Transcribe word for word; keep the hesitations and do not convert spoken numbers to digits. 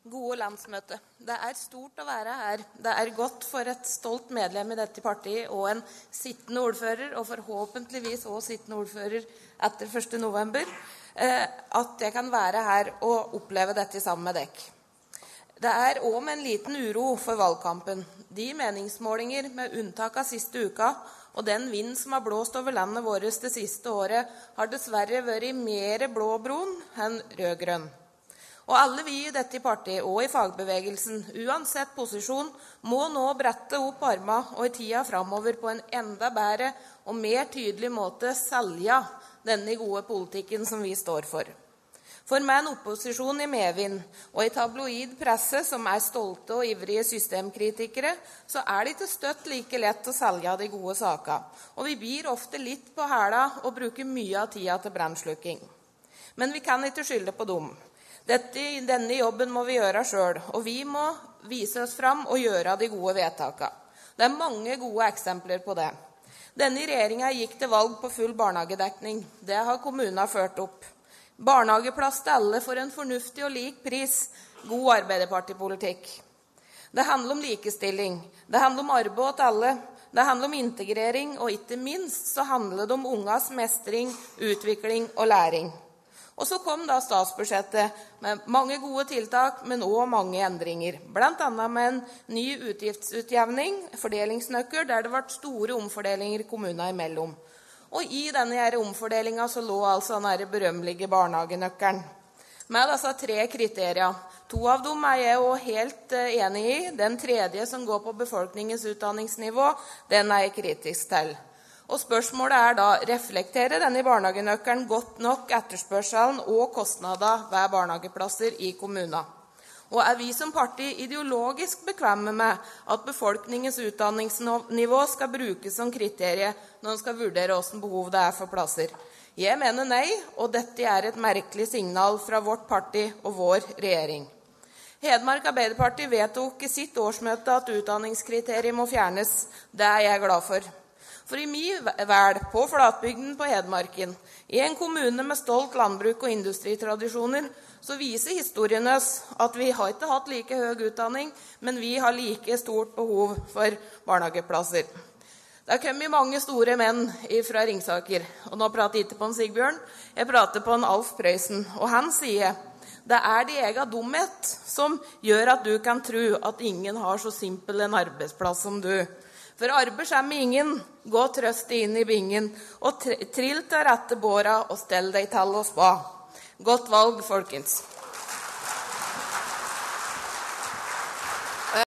Gode landsmøte. Det er stort å være her. Det er godt for et stolt medlem i dette partiet og en sittende ordfører, og forhåpentligvis også sittende ordfører etter første november, at jeg kan være her og oppleve dette sammen med dere. Det er også med en liten uro for valgkampen. De meningsmålinger med unntak av siste uka, og den vind som har blåst over landet vårt det siste året, har dessverre vært mer blåbrun enn rødgrønn. Og alle vi i dette partiet og i fagbevegelsen, uansett posisjon, må nå brette opp armene og i tida fremover på en enda bedre og mer tydelig måte selge denne gode politikken som vi står for. For med en opposisjon i medvind og i tabloid presse som er stolte og ivrige systemkritikere, så er det ikke støtt like lett å selge de gode sakene. Og vi blir ofte litt på hæla og bruker mye av tida til brannslukking. Men vi kan ikke skylde på dem. Dette, denne jobben må vi gjøre selv, og vi må vise oss fram og gjøre de gode vedtakene. Det er mange gode eksempler på det. Denne regjeringen gikk til valg på full barnehagedekning. Det har kommunene ført opp. Barnehageplass til alle for en fornuftig og lik pris. God arbeiderpartipolitikk. Det handler om likestilling. Det handler om arbeid til alle. Det handler om integrering, og ikke minst så handler det om ungas mestring, utvikling og læring. Og så kom da statsbudsjettet med mange gode tiltak, men også mange endringer. Blant annet med en ny utgiftsutjevning, fordelingsnøkkel, der det ble store omfordelinger kommunene imellom. Og i denne her omfordelingen så lå altså denne berømmelige barnehagenøkkelen. Med disse tre kriterier. To av dem er jeg også helt enig i. Den tredje som går på befolkningens utdanningsnivå, den er jeg kritisk til. Og spørsmålet er da, reflekterer denne barnehagenøkkelen godt nok etterspørselen og kostnader ved barnehageplasser i kommunene? Og er vi som parti ideologisk bekvemme med at befolkningens utdanningsnivå skal brukes som kriterie når man skal vurdere hvordan behov det er for plasser? Jeg mener nei, og dette er et merkelig signal fra vårt parti og vår regjering. Hedmark Arbeiderparti vedtok i sitt årsmøte at utdanningskriteriet må fjernes. Det er jeg glad for. For i min vel, på flatbygden på Hedmarken, i en kommune med stolt landbruk og industritradisjoner, så viser historien oss at vi har ikke hatt like høy utdanning, men vi har like stort behov for barnehageplasser. Det har kommet mange store menn fra Ringsaker, og nå prater jeg ikke på en Sigbjørn, jeg prater på en Alf Prøysen, og han sier, det er de egen dumhet som gjør at du kan tro at ingen har så simpel en arbeidsplass som du. For arbeid kommer ingen, gå trøst inn i bingen, og trill til rette båra og stell deg til å spa. Godt valg, folkens!